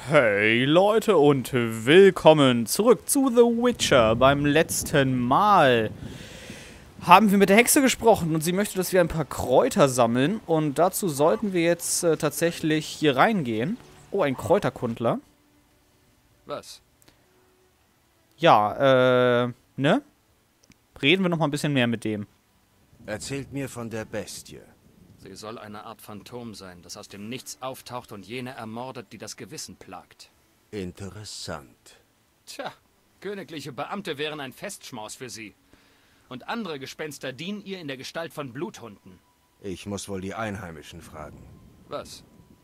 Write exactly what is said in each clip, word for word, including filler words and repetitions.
Hey Leute und willkommen zurück zu The Witcher. Beim letzten Mal haben wir mit der Hexe gesprochen und sie möchte, dass wir ein paar Kräuter sammeln. Und dazu sollten wir jetzt äh, tatsächlich hier reingehen. Oh, ein Kräuterkundler. Was? Ja, äh, ne? Reden wir noch mal ein bisschen mehr mit dem. Erzählt mir von der Bestie. Sie soll eine Art Phantom sein, das aus dem Nichts auftaucht und jene ermordet, die das Gewissen plagt. Interessant. Tja, königliche Beamte wären ein Festschmaus für sie. Und andere Gespenster dienen ihr in der Gestalt von Bluthunden. Ich muss wohl die Einheimischen fragen. Was?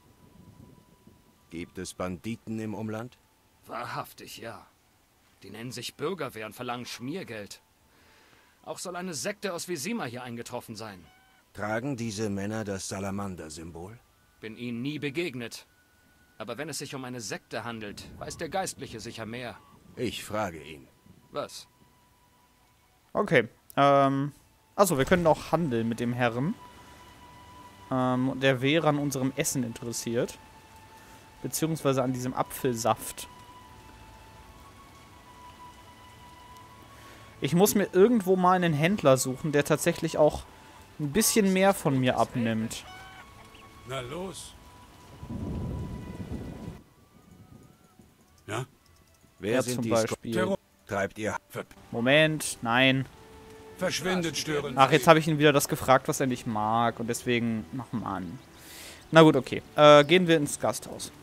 Gibt es Banditen im Umland? Wahrhaftig, ja. Die nennen sich Bürgerwehr und verlangen Schmiergeld. Auch soll eine Sekte aus Vizima hier eingetroffen sein. Tragen diese Männer das Salamander-Symbol? Bin ihnen nie begegnet. Aber wenn es sich um eine Sekte handelt, weiß der Geistliche sicher mehr. Ich frage ihn. Was? Okay, ähm, achso, wir können auch handeln mit dem Herrn. Ähm, der wäre an unserem Essen interessiert. Beziehungsweise an diesem Apfelsaft. Ich muss mir irgendwo mal einen Händler suchen, der tatsächlich auch ein bisschen mehr von mir abnimmt. Na los. Ja? Wer Ja, sind zum die Beispiel. Sko Treibt ihr? Moment, nein. Verschwindet, stören. Ach, jetzt habe ich ihn wieder das gefragt, was er nicht mag. Und deswegen, ach Mann. Na gut, okay. Äh, gehen wir ins Gasthaus.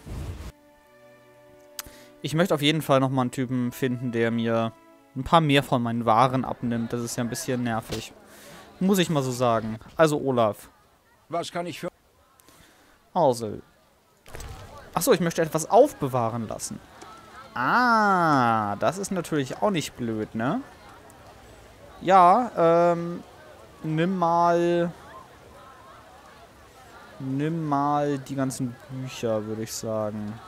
Ich möchte auf jeden Fall nochmal einen Typen finden, der mir ein paar mehr von meinen Waren abnimmt. Das ist ja ein bisschen nervig. Muss ich mal so sagen. Also Olaf. Was kann ich für... Also. Achso, ich möchte etwas aufbewahren lassen. Ah, das ist natürlich auch nicht blöd, ne? Ja, ähm, nimm mal... Nimm mal die ganzen Bücher, würde ich sagen.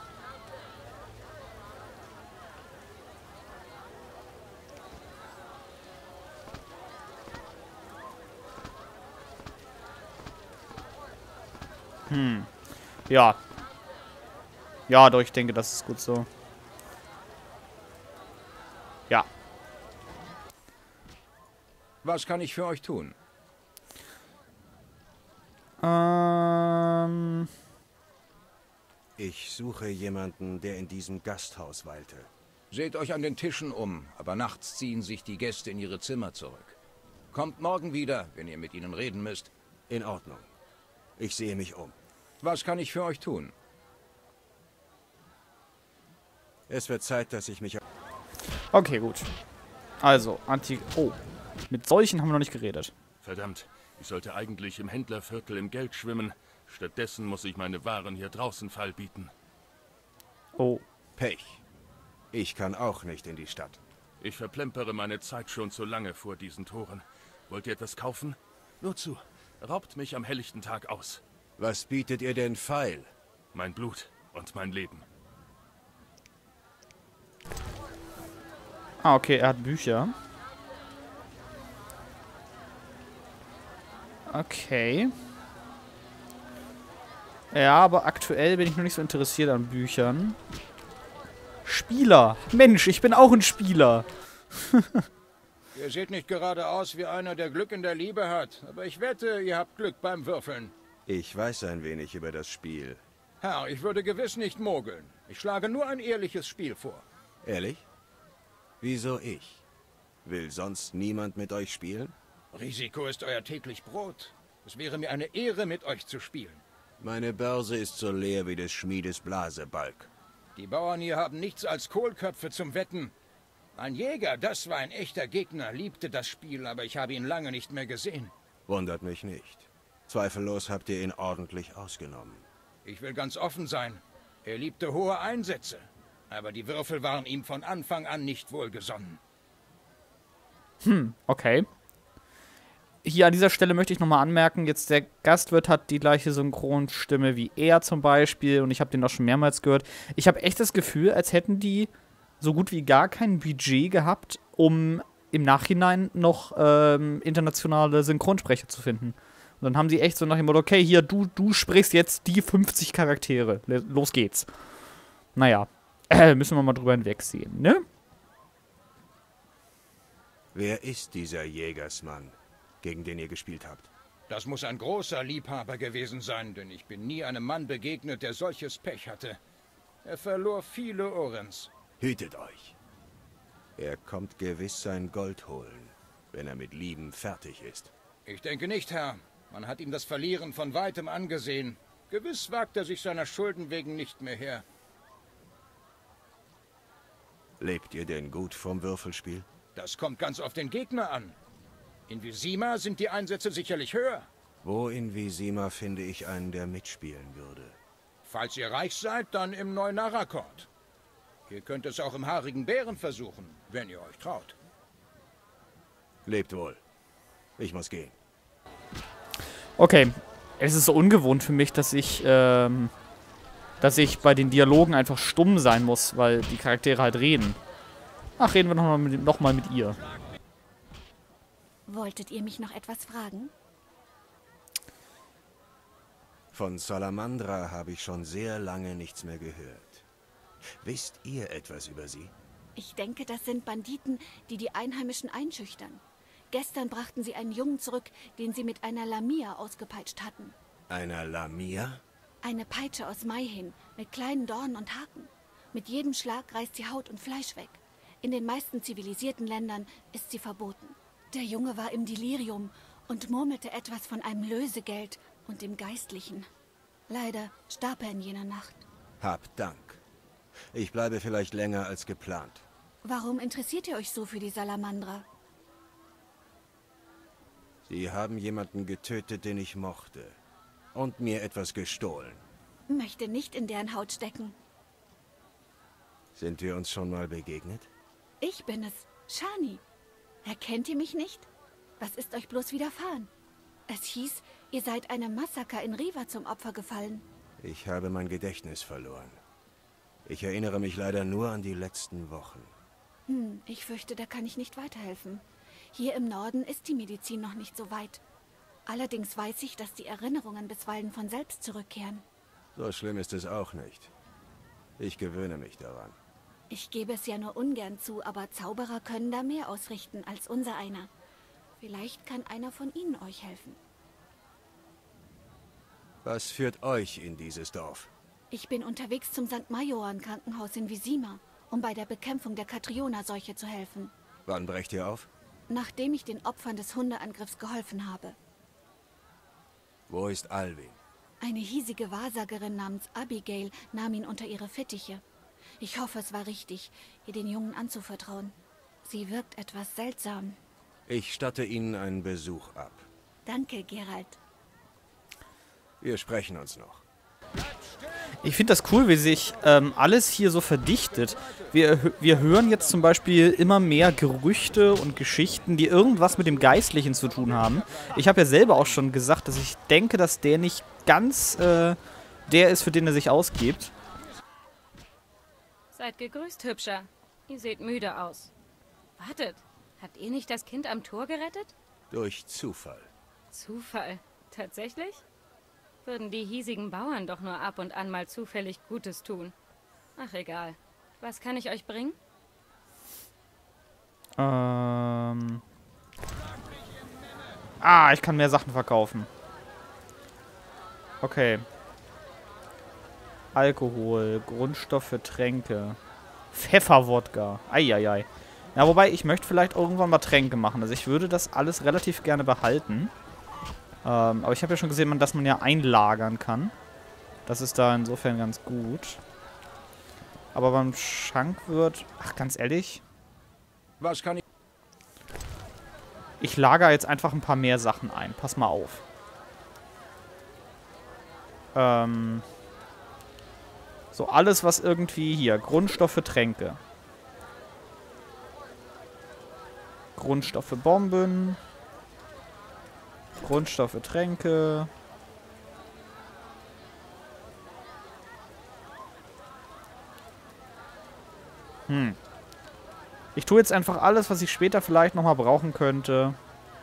Hm. Ja. Ja, doch, ich denke, das ist gut so. Ja. Was kann ich für euch tun? Ähm... Ich suche jemanden, der in diesem Gasthaus weilte. Seht euch an den Tischen um, aber nachts ziehen sich die Gäste in ihre Zimmer zurück. Kommt morgen wieder, wenn ihr mit ihnen reden müsst. In Ordnung. Ich sehe mich um. Was kann ich für euch tun? Es wird Zeit, dass ich mich... Okay, gut. Also, Anti... Oh. Mit solchen haben wir noch nicht geredet. Verdammt, ich sollte eigentlich im Händlerviertel im Geld schwimmen. Stattdessen muss ich meine Waren hier draußen feilbieten. Oh. Pech. Ich kann auch nicht in die Stadt. Ich verplempere meine Zeit schon zu lange vor diesen Toren. Wollt ihr etwas kaufen? Nur zu. Raubt mich am helllichten Tag aus. Was bietet ihr denn feil? Mein Blut und mein Leben. Ah, okay, er hat Bücher. Okay. Ja, aber aktuell bin ich noch nicht so interessiert an Büchern. Spieler. Mensch, ich bin auch ein Spieler. Ihr seht nicht gerade aus wie einer, der Glück in der Liebe hat. Aber ich wette, ihr habt Glück beim Würfeln. Ich weiß ein wenig über das Spiel. Herr, ich würde gewiss nicht mogeln. Ich schlage nur ein ehrliches Spiel vor. Ehrlich? Wieso ich? Will sonst niemand mit euch spielen? Risiko ist euer täglich Brot. Es wäre mir eine Ehre, mit euch zu spielen. Meine Börse ist so leer wie des Schmiedes Blasebalg. Die Bauern hier haben nichts als Kohlköpfe zum Wetten. Ein Jäger, das war ein echter Gegner, liebte das Spiel, aber ich habe ihn lange nicht mehr gesehen. Wundert mich nicht. Zweifellos habt ihr ihn ordentlich ausgenommen. Ich will ganz offen sein. Er liebte hohe Einsätze, aber die Würfel waren ihm von Anfang an nicht wohlgesonnen. Hm, okay. Hier an dieser Stelle möchte ich nochmal anmerken, jetzt der Gastwirt hat die gleiche Synchronstimme wie er zum Beispiel und ich habe den auch schon mehrmals gehört. Ich habe echt das Gefühl, als hätten die so gut wie gar kein Budget gehabt, um im Nachhinein noch ähm, internationale Synchronsprecher zu finden. Und dann haben sie echt so nach dem Motto, okay, hier, du, du sprichst jetzt die fünfzig Charaktere. Los geht's. Naja, äh, müssen wir mal drüber hinwegsehen, ne? Wer ist dieser Jägersmann, gegen den ihr gespielt habt? Das muss ein großer Liebhaber gewesen sein, denn ich bin nie einem Mann begegnet, der solches Pech hatte. Er verlor viele Orens. Hütet euch. Er kommt gewiss sein Gold holen, wenn er mit Lieben fertig ist. Ich denke nicht, Herr. Man hat ihm das Verlieren von weitem angesehen. Gewiss wagt er sich seiner Schulden wegen nicht mehr her. Lebt ihr denn gut vom Würfelspiel? Das kommt ganz auf den Gegner an. In Vizima sind die Einsätze sicherlich höher. Wo in Vizima finde ich einen, der mitspielen würde? Falls ihr reich seid, dann im Neunarakort. Ihr könnt es auch im haarigen Bären versuchen, wenn ihr euch traut. Lebt wohl. Ich muss gehen. Okay, es ist so ungewohnt für mich, dass ich, ähm, dass ich bei den Dialogen einfach stumm sein muss, weil die Charaktere halt reden. Ach, reden wir nochmal mit, noch mal mit ihr. Wolltet ihr mich noch etwas fragen? Von Salamandra habe ich schon sehr lange nichts mehr gehört. Wisst ihr etwas über sie? Ich denke, das sind Banditen, die die Einheimischen einschüchtern. Gestern brachten sie einen Jungen zurück, den sie mit einer Lamia ausgepeitscht hatten. Einer Lamia? Eine Peitsche aus Maihin mit kleinen Dornen und Haken. Mit jedem Schlag reißt sie Haut und Fleisch weg. In den meisten zivilisierten Ländern ist sie verboten. Der Junge war im Delirium und murmelte etwas von einem Lösegeld und dem Geistlichen. Leider starb er in jener Nacht. Habt Dank. Ich bleibe vielleicht länger als geplant. Warum interessiert ihr euch so für die Salamandra? Sie haben jemanden getötet, den ich mochte. Und mir etwas gestohlen. Möchte nicht in deren Haut stecken. Sind wir uns schon mal begegnet? Ich bin es, Shani. Erkennt ihr mich nicht? Was ist euch bloß widerfahren? Es hieß, ihr seid einem Massaker in Riva zum Opfer gefallen. Ich habe mein Gedächtnis verloren. Ich erinnere mich leider nur an die letzten Wochen. Hm, ich fürchte, da kann ich nicht weiterhelfen. Hier im Norden ist die Medizin noch nicht so weit. Allerdings weiß ich, dass die Erinnerungen bisweilen von selbst zurückkehren. So schlimm ist es auch nicht. Ich gewöhne mich daran. Ich gebe es ja nur ungern zu, aber Zauberer können da mehr ausrichten als unser einer. Vielleicht kann einer von ihnen euch helfen. Was führt euch in dieses Dorf? Ich bin unterwegs zum Sankt Majoran Krankenhaus in Vizima, um bei der Bekämpfung der Katriona-Seuche zu helfen. Wann brecht ihr auf? Nachdem ich den Opfern des Hundeangriffs geholfen habe. Wo ist Alvin? Eine hiesige Wahrsagerin namens Abigail nahm ihn unter ihre Fittiche. Ich hoffe, es war richtig, ihr den Jungen anzuvertrauen. Sie wirkt etwas seltsam. Ich statte Ihnen einen Besuch ab. Danke, Geralt. Wir sprechen uns noch. Ich finde das cool, wie sich ähm, alles hier so verdichtet. Wir, wir hören jetzt zum Beispiel immer mehr Gerüchte und Geschichten, die irgendwas mit dem Geistlichen zu tun haben. Ich habe ja selber auch schon gesagt, dass ich denke, dass der nicht ganz äh, der ist, für den er sich ausgibt. Seid gegrüßt, Hübscher. Ihr seht müde aus. Wartet, habt ihr nicht das Kind am Tor gerettet? Durch Zufall. Zufall? Tatsächlich? Würden die hiesigen Bauern doch nur ab und an mal zufällig Gutes tun. Ach, egal. Was kann ich euch bringen? Ähm. Ah, ich kann mehr Sachen verkaufen. Okay. Alkohol, Grundstoffe, Tränke. Pfefferwodka. Eieiei. Ja, wobei, ich möchte vielleicht irgendwann mal Tränke machen. Also ich würde das alles relativ gerne behalten. Ähm, aber ich habe ja schon gesehen, dass man ja einlagern kann. Das ist da insofern ganz gut. Aber beim Schankwirt... Ach, ganz ehrlich. Was kann ich... Ich lagere jetzt einfach ein paar mehr Sachen ein. Pass mal auf. Ähm... So, alles, was irgendwie hier... Grundstoffe, Tränke. Grundstoffe, Bomben... Grundstoffe, Tränke. Hm. Ich tue jetzt einfach alles, was ich später vielleicht nochmal brauchen könnte.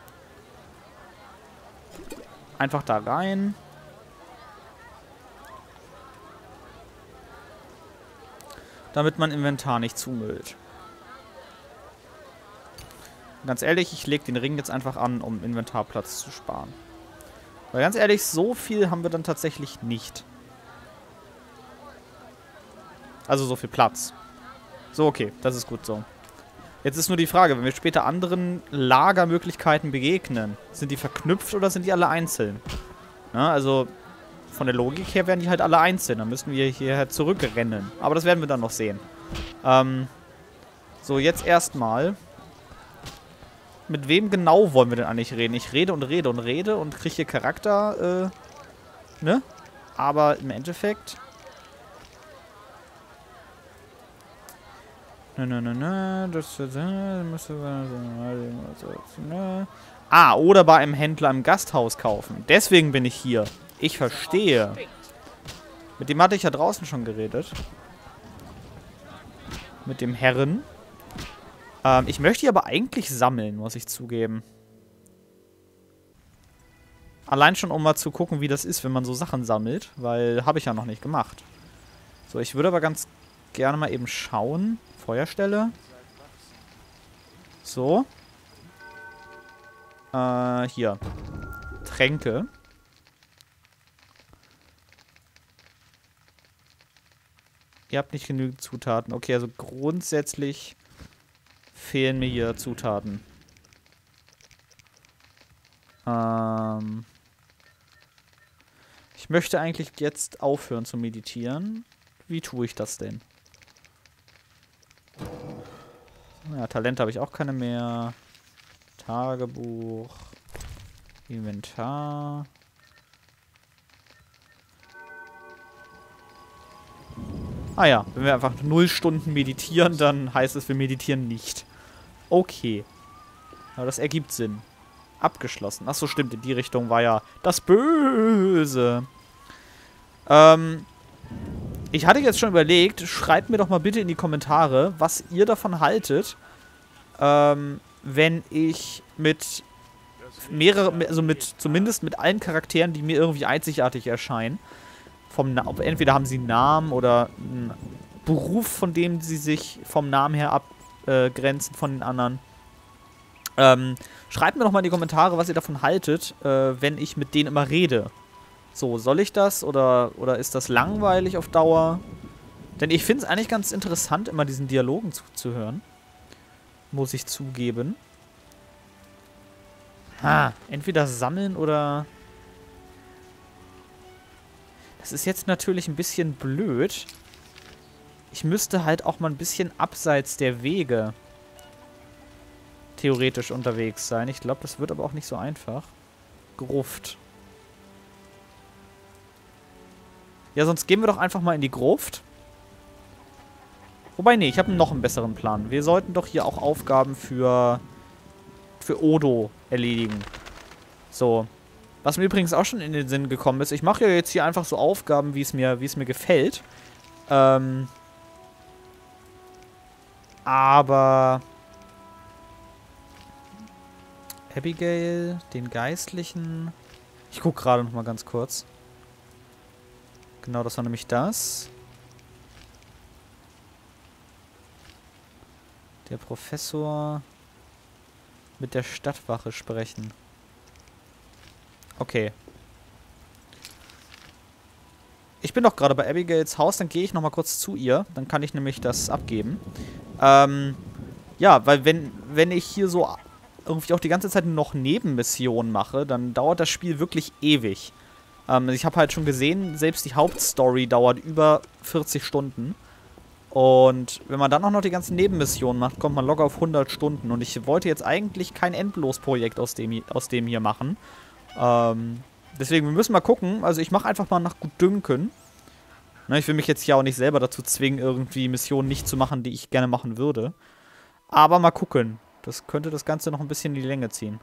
Einfach da rein. damit mein Inventar nicht zumüllt. Ganz ehrlich, ich lege den Ring jetzt einfach an, um Inventarplatz zu sparen. Weil ganz ehrlich, so viel haben wir dann tatsächlich nicht. Also so viel Platz. So, okay, das ist gut so. Jetzt ist nur die Frage, wenn wir später anderen Lagermöglichkeiten begegnen, sind die verknüpft oder sind die alle einzeln? Na, also von der Logik her werden die halt alle einzeln. Dann müssen wir hierher zurückrennen. Aber das werden wir dann noch sehen. Ähm, so, jetzt erstmal. Mit wem genau wollen wir denn eigentlich reden? Ich rede und rede und rede und kriege hier Charakter, äh, ne? Aber im Endeffekt... Ne, ne, ne, ne, das müsste... Ah, oder bei einem Händler im Gasthaus kaufen. Deswegen bin ich hier. Ich verstehe. Mit dem hatte ich ja draußen schon geredet. Mit dem Herren. Ähm, ich möchte die aber eigentlich sammeln, muss ich zugeben. Allein schon, um mal zu gucken, wie das ist, wenn man so Sachen sammelt. Weil, habe ich ja noch nicht gemacht. So, ich würde aber ganz gerne mal eben schauen. Feuerstelle. So. Äh, hier. Tränke. Ihr habt nicht genügend Zutaten. Okay, also grundsätzlich fehlen mir hier Zutaten. Ähm ich möchte eigentlich jetzt aufhören zu meditieren. Wie tue ich das denn? Ja, Talente habe ich auch keine mehr. Tagebuch. Inventar. Ah ja, wenn wir einfach null Stunden meditieren, dann heißt es, wir meditieren nicht. Okay. Aber das ergibt Sinn. Abgeschlossen. Achso, stimmt, in die Richtung war ja das Böse. Ähm, ich hatte jetzt schon überlegt, schreibt mir doch mal bitte in die Kommentare, was ihr davon haltet, ähm, wenn ich mit mehrere, also mit, zumindest mit allen Charakteren, die mir irgendwie einzigartig erscheinen, vom Na- entweder haben sie einen Namen oder einen Beruf, von dem sie sich vom Namen her abgrenzen äh, von den anderen. Ähm, schreibt mir doch mal in die Kommentare, was ihr davon haltet, äh, wenn ich mit denen immer rede. So, soll ich das oder, oder ist das langweilig auf Dauer? Denn ich finde es eigentlich ganz interessant, immer diesen Dialogen zuzuhören. Muss ich zugeben. Ha, entweder sammeln oder... Das ist jetzt natürlich ein bisschen blöd. Ich müsste halt auch mal ein bisschen abseits der Wege theoretisch unterwegs sein. Ich glaube, das wird aber auch nicht so einfach. Gruft. Ja, sonst gehen wir doch einfach mal in die Gruft. Wobei, nee, ich habe noch einen besseren Plan. Wir sollten doch hier auch Aufgaben für, für Odo erledigen. So. Was mir übrigens auch schon in den Sinn gekommen ist, ich mache ja jetzt hier einfach so Aufgaben, wie es mir, wie es mir gefällt. Ähm. Aber... Abigail, den Geistlichen... Ich gucke gerade noch mal ganz kurz. Genau, das war nämlich das. Der Professor mit der Stadtwache sprechen. Okay. Ich bin doch gerade bei Abigails Haus, dann gehe ich noch mal kurz zu ihr. Dann kann ich nämlich das abgeben. Ähm, ja, weil wenn, wenn ich hier so irgendwie auch die ganze Zeit noch Nebenmissionen mache, dann dauert das Spiel wirklich ewig. Ähm, ich habe halt schon gesehen, selbst die Hauptstory dauert über vierzig Stunden. Und wenn man dann auch noch die ganzen Nebenmissionen macht, kommt man locker auf hundert Stunden. Und ich wollte jetzt eigentlich kein Endlosprojekt aus dem, aus dem hier machen. Ähm, deswegen, wir müssen mal gucken. Also ich mache einfach mal nach Gutdünken. Ne, ich will mich jetzt ja auch nicht selber dazu zwingen, irgendwie Missionen nicht zu machen, die ich gerne machen würde. Aber mal gucken. Das könnte das Ganze noch ein bisschen in die Länge ziehen.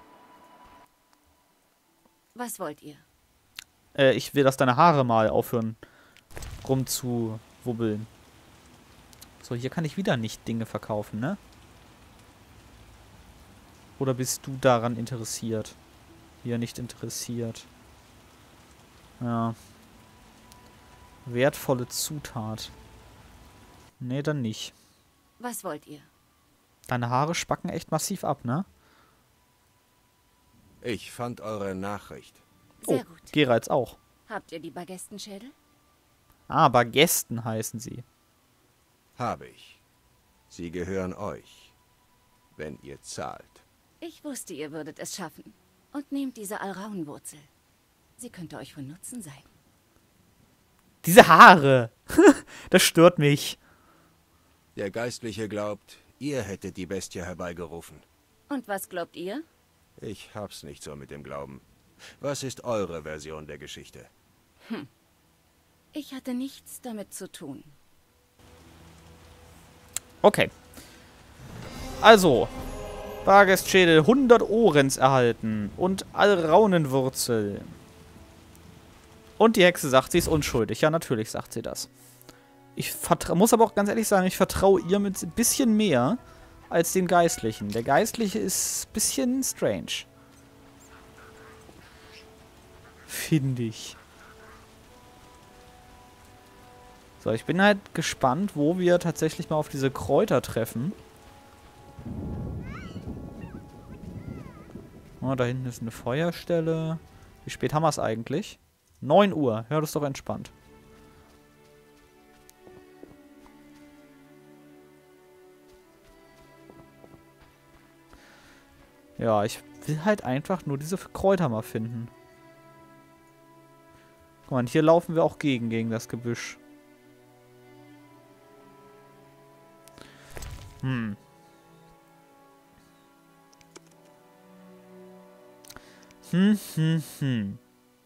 Was wollt ihr? Äh, ich will, dass deine Haare mal aufhören rumzuwubbeln. So, hier kann ich wieder nicht Dinge verkaufen, ne? Oder bist du daran interessiert? Hier nicht interessiert. Ja. Wertvolle Zutat. Nee, dann nicht. Was wollt ihr? Deine Haare spacken echt massiv ab, ne? Ich fand eure Nachricht. Sehr Oh, gut. Geralds auch. Habt ihr die Bargestenschädel? Ah, Bargesten heißen sie. Habe ich. Sie gehören euch. Wenn ihr zahlt. Ich wusste, ihr würdet es schaffen. Und nehmt diese Alraunwurzel. Sie könnte euch von Nutzen sein. Diese Haare! Das stört mich. Der Geistliche glaubt, ihr hättet die Bestie herbeigerufen. Und was glaubt ihr? Ich hab's nicht so mit dem Glauben. Was ist eure Version der Geschichte? Hm. Ich hatte nichts damit zu tun. Okay. Also. Bargestschädel, hundert Ohrens erhalten. Und Alraunenwurzel. Und die Hexe sagt, sie ist unschuldig. Ja, natürlich sagt sie das. Ich muss aber auch ganz ehrlich sagen, ich vertraue ihr mit ein bisschen mehr als den Geistlichen. Der Geistliche ist ein bisschen strange. Finde ich. So, ich bin halt gespannt, wo wir tatsächlich mal auf diese Kräuter treffen. Oh, da hinten ist eine Feuerstelle. Wie spät haben wir es eigentlich? neun Uhr. Ja, das ist doch entspannt. Ja, ich will halt einfach nur diese Kräuter mal finden. Guck mal, hier laufen wir auch gegen, gegen das Gebüsch. Hm. Hm, hm, hm.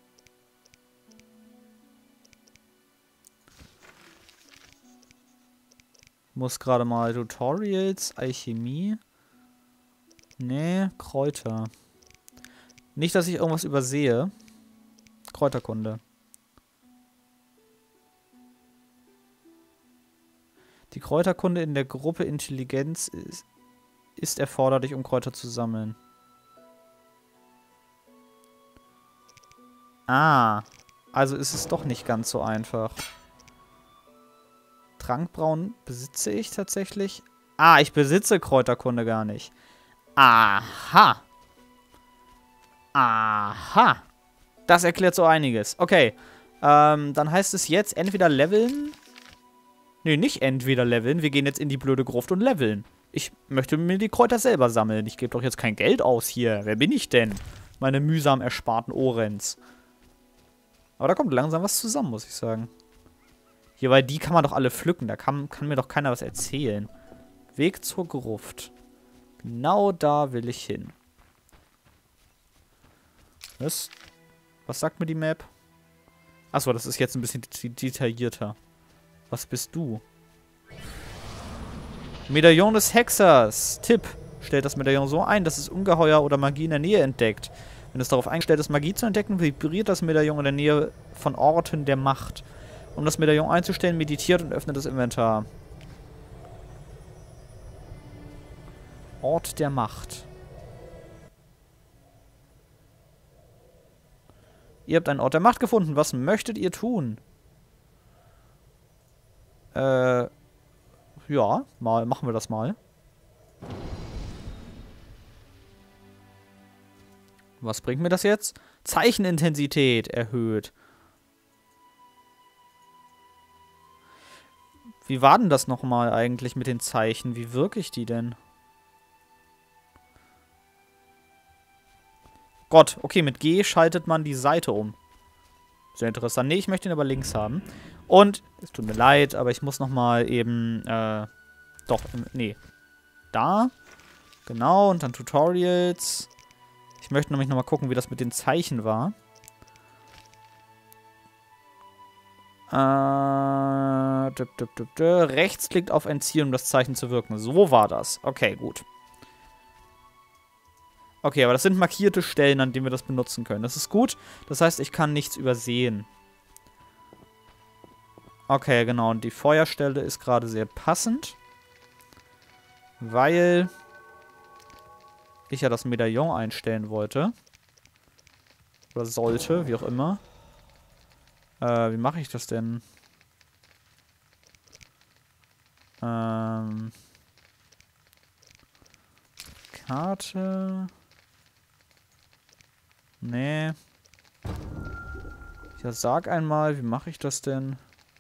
Muss gerade mal Tutorials, Alchemie. Nee, Kräuter. Nicht, dass ich irgendwas übersehe. Kräuterkunde. Die Kräuterkunde in der Gruppe Intelligenz ist, ist erforderlich, um Kräuter zu sammeln. Ah, also ist es doch nicht ganz so einfach. Trankbrauen besitze ich tatsächlich. Ah, ich besitze Kräuterkunde gar nicht. Aha. Aha. Das erklärt so einiges. Okay, ähm, dann heißt es jetzt entweder leveln. Nee, nicht entweder leveln. Wir gehen jetzt in die blöde Gruft und leveln. Ich möchte mir die Kräuter selber sammeln. Ich gebe doch jetzt kein Geld aus hier. Wer bin ich denn? Meine mühsam ersparten Ohrens. Aber da kommt langsam was zusammen, muss ich sagen. Hier, weil die kann man doch alle pflücken. Da kann, kann mir doch keiner was erzählen. Weg zur Gruft. Genau da will ich hin. Was? Was sagt mir die Map? Achso, das ist jetzt ein bisschen detaillierter. Was bist du? Medaillon des Hexers. Tipp. Stellt das Medaillon so ein, dass es Ungeheuer oder Magie in der Nähe entdeckt. Wenn es darauf eingestellt ist, Magie zu entdecken, vibriert das Medaillon in der Nähe von Orten der Macht. Um das Medaillon einzustellen, meditiert und öffnet das Inventar. Ort der Macht. Ihr habt einen Ort der Macht gefunden. Was möchtet ihr tun? Äh, ja, mal machen wir das mal. Was bringt mir das jetzt? Zeichenintensität erhöht. Wie war denn das nochmal eigentlich mit den Zeichen? Wie wirke ich die denn? Gott, okay, mit G schaltet man die Seite um. Sehr interessant. Nee, ich möchte ihn aber links haben. Und, es tut mir leid, aber ich muss nochmal eben, äh, doch, nee. Da. Genau, und dann Tutorials. Ich möchte nämlich nochmal gucken, wie das mit den Zeichen war. Äh, dip, dip, dip, dip. Rechtsklickt auf ein Ziel, um das Zeichen zu wirken. So war das. Okay, gut. Okay, aber das sind markierte Stellen, an denen wir das benutzen können. Das ist gut. Das heißt, ich kann nichts übersehen. Okay, genau. Und die Feuerstelle ist gerade sehr passend. Weil ich ja das Medaillon einstellen wollte. Oder sollte, wie auch immer. Äh, wie mache ich das denn? Ähm. Karte. Nee. Ja, sag einmal, wie mache ich das denn?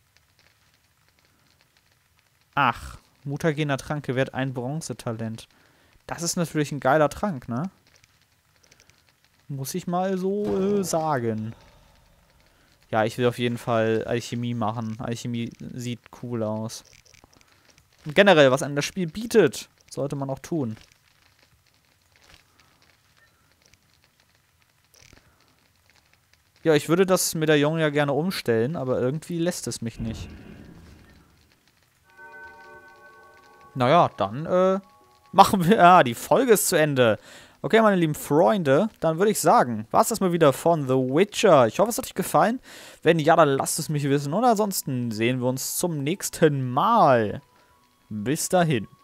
Ach, mutagener Trank gewährt ein Bronzetalent. Das ist natürlich ein geiler Trank, ne? Muss ich mal so äh, sagen. Ja, ich will auf jeden Fall Alchemie machen. Alchemie sieht cool aus. Und generell, was einem das Spiel bietet, sollte man auch tun. Ja, ich würde das Medaillon ja gerne umstellen, aber irgendwie lässt es mich nicht. Naja, dann, äh, machen wir... Ah, die Folge ist zu Ende. Okay, meine lieben Freunde, dann würde ich sagen, war es das mal wieder von The Witcher. Ich hoffe, es hat euch gefallen. Wenn ja, dann lasst es mich wissen. Und ansonsten sehen wir uns zum nächsten Mal. Bis dahin.